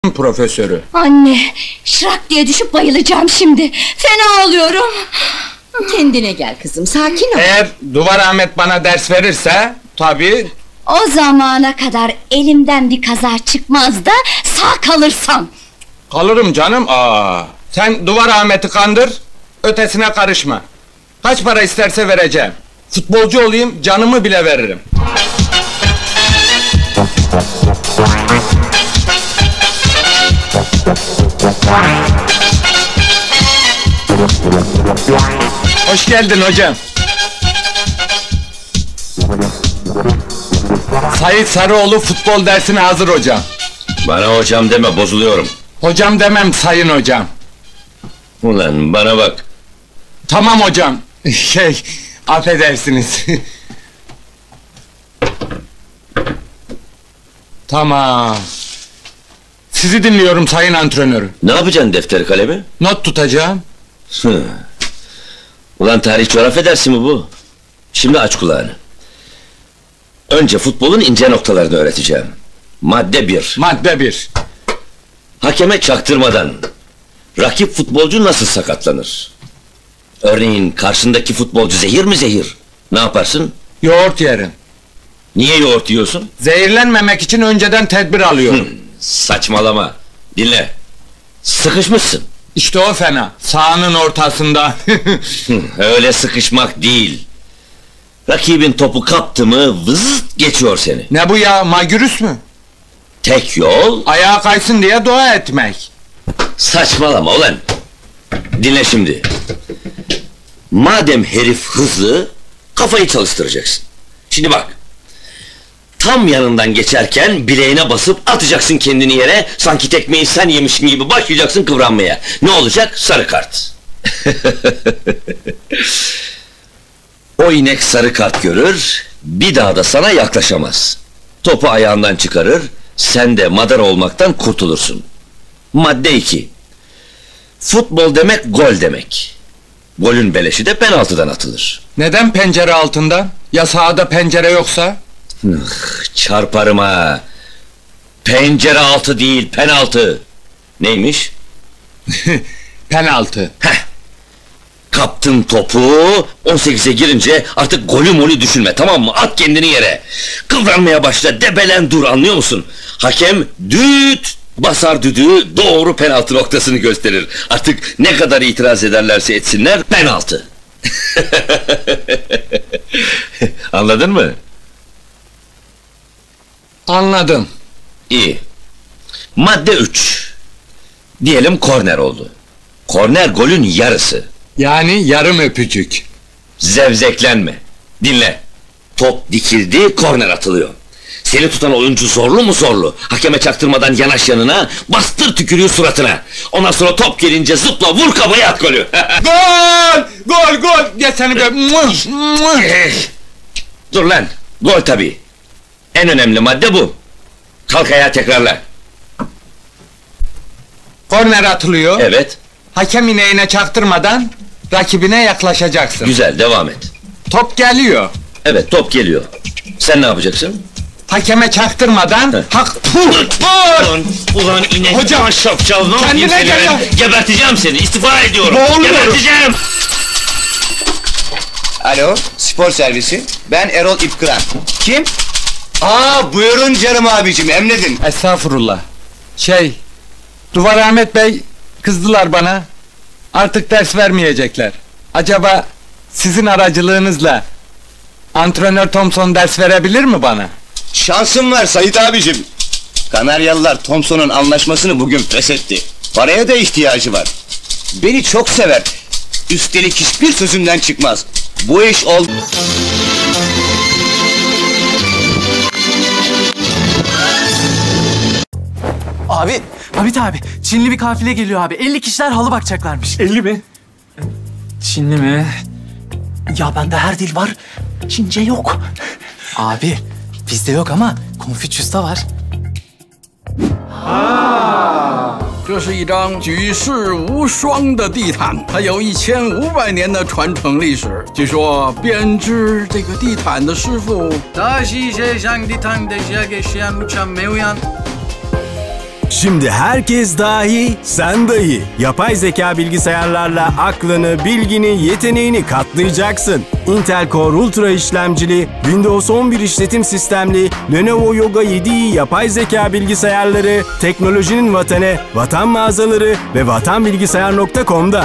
profesörü. Anne, şırak diye düşüp bayılacağım şimdi. Fena oluyorum. Kendine gel kızım, sakin ol. Eğer Duvar Ahmet bana ders verirse tabii. O zamana kadar elimden bir kaza çıkmaz da sağ kalırsam. Kalırım canım. Sen Duvar Ahmet'i kandır, ötesine karışma. Kaç para isterse vereceğim. Futbolcu olayım, canımı bile veririm. Hoş geldin hocam. Sait Sarıoğlu futbol dersine hazır hocam. Bana hocam deme, bozuluyorum. Hocam demem sayın hocam. Ulan bana bak. Tamam hocam. Affedersiniz. Tamam. Sizi dinliyorum sayın antrenör. Ne yapacaksın defter kalemi? Not tutacağım. Ulan tarih coğrafya dersi mi bu? Şimdi aç kulağını. Önce futbolun ince noktalarını öğreteceğim. Madde 1. Madde 1. Hakeme çaktırmadan rakip futbolcu nasıl sakatlanır? Örneğin karşındaki futbolcu zehir mi zehir? Ne yaparsın? Yoğurt yerim. Niye yoğurt yiyorsun? Zehirlenmemek için önceden tedbir alıyorum. Saçmalama. Dinle. Sıkışmışsın. İşte o fena. Sahanın ortasında. Öyle sıkışmak değil. Rakibin topu kaptı mı vızıt geçiyor seni. Ne bu ya, magürüs mü? Tek yol Ayağa kaysın diye dua etmek. saçmalama ulan. Dinle şimdi. Madem herif hızlı, kafayı çalıştıracaksın. Şimdi bak. Tam yanından geçerken bileğine basıp atacaksın kendini yere. Sanki tekmeyi sen yemişsin gibi başlayacaksın kıvranmaya. Ne olacak? Sarı kart. O inek sarı kart görür, bir daha da sana yaklaşamaz. Topu ayağından çıkarır, sen de madara olmaktan kurtulursun. Madde 2. Futbol demek gol demek. Golün beleşi de penaltıdan atılır. Neden pencere altında? Ya sahada pencere yoksa? Çarparım ha. Pencere altı değil, penaltı. Neymiş? Penaltı. Heh. Kaptın topu, 18'e girince artık golü molü düşünme, tamam mı? At kendini yere. Kıvranmaya başla, debelen dur, anlıyor musun? Hakem düt basar düdüğü, doğru penaltı noktasını gösterir. Artık ne kadar itiraz ederlerse etsinler, penaltı. Anladın mı? Anladım. İyi. Madde 3. Diyelim korner oldu. Korner golün yarısı. Yani yarım öpücük. Zevzeklenme. Dinle. Top dikildi, korner atılıyor. Seni tutan oyuncu zorlu mu zorlu? Hakeme çaktırmadan yanaş yanına, bastır tükürüğü suratına. Ondan sonra top gelince zıpla, vur kafaya, at golü. Gol! Gol! Gol! Gel seni be! Dur lan, gol tabii. En önemli madde bu. Kalk ayağa, tekrarla. Korner atılıyor. Evet. Hakem ineğine çaktırmadan rakibine yaklaşacaksın. Güzel, devam et. Top geliyor. Evet, top geliyor. Sen ne yapacaksın? Hakeme çaktırmadan Ulan inek, hocam, şapşal, ne yapayım kendine seni gel. ben? Geberteceğim seni, istifa ediyorum. Boğuluyorum. Geberteceğim. Alo, spor servisi. Ben Erol İpkıran. Kim? Buyurun canım abicim, emredin. Estağfurullah. Duvar Ahmet Bey kızdılar bana. Artık ders vermeyecekler. Acaba sizin aracılığınızla antrenör Thompson ders verebilir mi bana? Şansım var Sait abicim. Kanaryalılar Thompson'un anlaşmasını bugün feshetti. Paraya da ihtiyacı var. Beni çok sever. Üstelik hiçbir sözümden çıkmaz. Bu iş oldu. Abi, Hamit abi, Çinli bir kafile geliyor abi. 50 kişiler halı bakacaklarmış. 50 mi? Çinli mi? Ya bende her dil var, Çince yok. Abi, bizde yok ama Konfüçyüs'te var. 这是一张举世无双的地毯，它有1500年的传承历史。据说编织这个地毯的师傅，大西街上地毯的下给西安路上没有样。 Şimdi herkes dahi, sen dahi. Yapay zeka bilgisayarlarla aklını, bilgini, yeteneğini katlayacaksın. Intel Core Ultra işlemcili, Windows 11 işletim sistemli, Lenovo Yoga 7i yapay zeka bilgisayarları, teknolojinin vatanı, Vatan mağazaları ve vatanbilgisayar.com'da.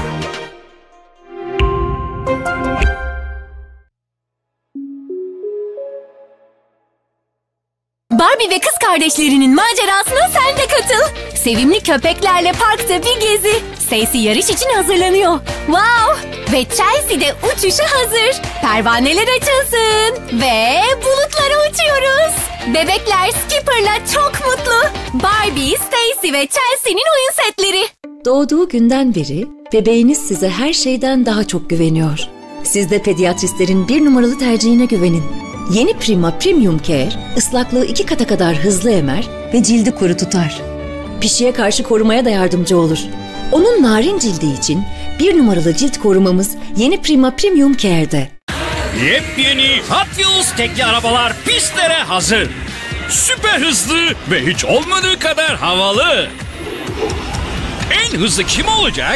Barbie ve kız kardeşlerinin macerasına sen de katıl. Sevimli köpeklerle parkta bir gezi. Stacy yarış için hazırlanıyor. Wow! Ve Chelsea de uçuşa hazır. Pervaneler açılsın. Ve bulutlara uçuyoruz. Bebekler Skipper'la çok mutlu. Barbie, Stacy ve Chelsea'nin oyun setleri. Doğduğu günden beri bebeğiniz size her şeyden daha çok güveniyor. Siz de pediatristlerin 1 numaralı tercihine güvenin. Yeni Prima Premium Care, ıslaklığı 2 kata kadar hızlı emer ve cildi kuru tutar. Pişiye karşı korumaya da yardımcı olur. Onun narin cildi için 1 numaralı cilt korumamız Yeni Prima Premium Care'de. Yepyeni Hot Wheels tekli arabalar pistlere hazır. Süper hızlı ve hiç olmadığı kadar havalı. En hızlı kim olacak?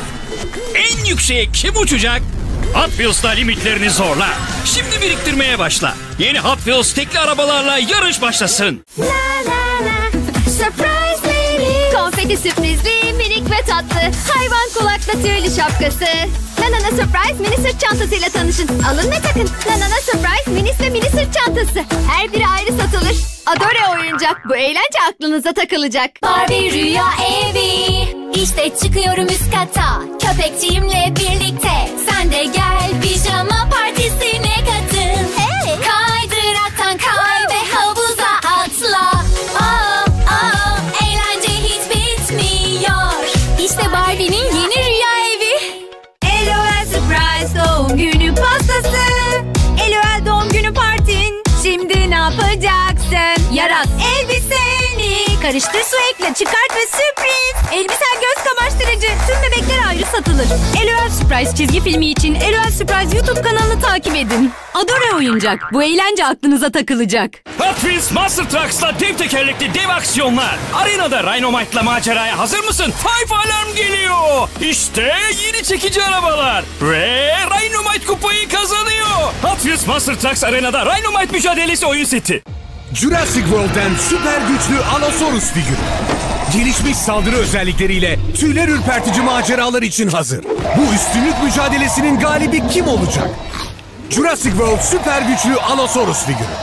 En yükseğe kim uçacak? Hot Wheels'ta limitlerini zorla. Şimdi biriktirmeye başla. Yeni Hot Wheels tekli arabalarla yarış başlasın. La la la, surprise mini. Konfeti sürprizli, minik ve tatlı. Hayvan kulakla tüylü şapkası. Nanana Surprise mini sırt çantasıyla tanışın. Alın ve takın. Nanana Surprise minis ve mini sırt çantası. Her biri ayrı satılır. Adore oyuncak. Bu eğlence aklınıza takılacak. Barbie rüya evi. İşte çıkıyorum üst kata. Köpekçiğimle birlikte. Sen de gel pijama partisine katıl. Hey! Kaydıraktan kay ve havuza atla. Oh, oh, eğlence hiç bitmiyor. İşte Barbie'nin yeni rüya evi. LOL Surprise doğum günü pastası. LOL doğum günü partin. Şimdi ne yapacaksın? Yarat elbiseni. Karıştır su ekle, çıkart ve sürpriz. Elbisen göz kamaştırıcı. Tüm bebekler ayrı satılır. LOL Surprise çizgi filmi için LOL Surprise YouTube kanalını takip edin. Adore oyuncak. Bu eğlence aklınıza takılacak. Hot Wheels Monster Trucks'la dev tekerlekli dev aksiyonlar. Arenada Rhinomite'la maceraya hazır mısın? Five Alarm geliyor. İşte yeni çekici arabalar. Ve Rhinomite kupayı kazanıyor. Hot Wheels Monster Trucks Arenada Rhinomite mücadelesi oyun seti. Jurassic World'den süper güçlü Allosaurus figürü. Gelişmiş saldırı özellikleriyle tüyler ürpertici maceralar için hazır. Bu üstünlük mücadelesinin galibi kim olacak? Jurassic World süper güçlü Allosaurus figürü.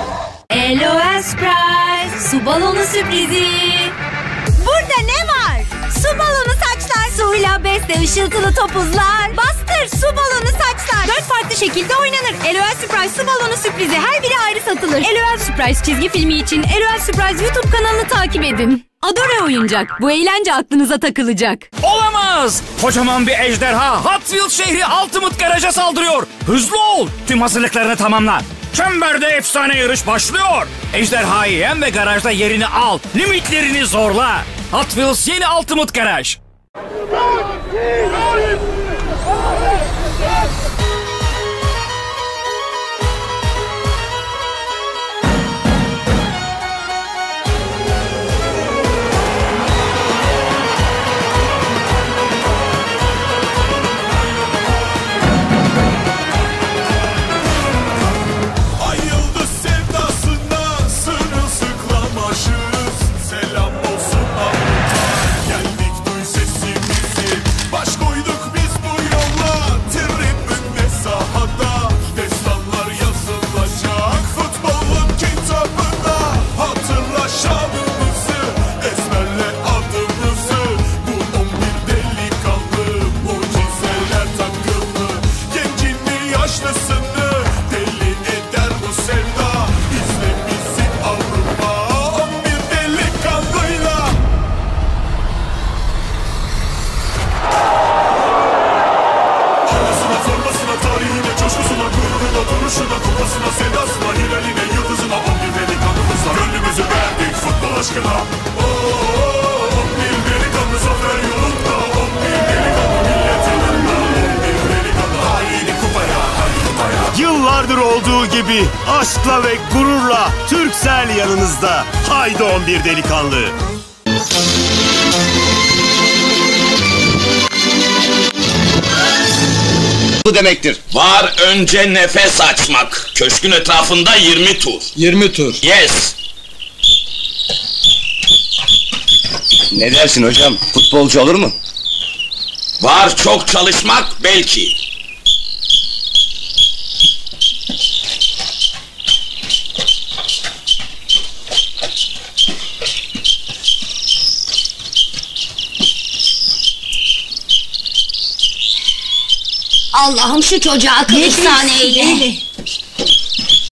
LOL Surprise su balonu sürprizi. Burada ne var? Su balonu saçlar. Suyla besle ışıltılı topuzlar. Bastır su balonu saçlar. 4 farklı şekilde oynanır. LOL Surprise su balonu sürprizi. Her biri ayrı satılır. LOL Surprise çizgi filmi için LOL Surprise YouTube kanalını takip edin. Adore oyuncak. Bu eğlence aklınıza takılacak. Olamaz! Kocaman bir ejderha Hot Wheels şehri Ultimate Garage'a saldırıyor. Hızlı ol! Tüm hazırlıklarını tamamla. Çemberde efsane yarış başlıyor. Ejderhayı yen ve garajda yerini al. Limitlerini zorla. Hot Wheels yeni Ultimate Garage. Yıllardır olduğu gibi aşkla ve gururla Turkcell yanınızda. Haydi 11 delikanlı. demektir. Var önce nefes açmak. Köşkün etrafında 20 tur. 20 tur. Yes. Ne dersin hocam? Futbolcu olur mu? Var çok çalışmak belki. Allah'ım şu çocuğa akıl ihsan eyle.